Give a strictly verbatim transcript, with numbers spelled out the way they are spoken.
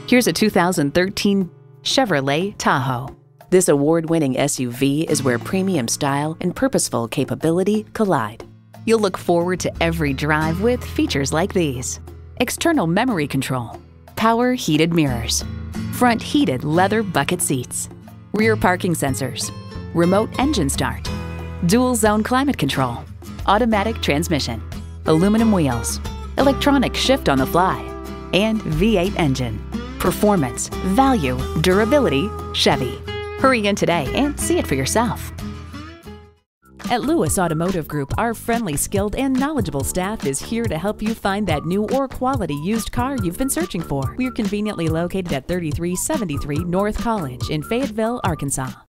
Here's a two thousand thirteen Chevrolet Tahoe. This award-winning S U V is where premium style and purposeful capability collide. You'll look forward to every drive with features like these: external memory control, power heated mirrors, front heated leather bucket seats, rear parking sensors, remote engine start, dual zone climate control, automatic transmission, aluminum wheels, electronic shift on the fly, and V eight engine. Performance, value, durability, Chevy. Hurry in today and see it for yourself. At Lewis Automotive Group, our friendly, skilled, and knowledgeable staff is here to help you find that new or quality used car you've been searching for. We're conveniently located at thirty-three seventy-three North College in Fayetteville, Arkansas.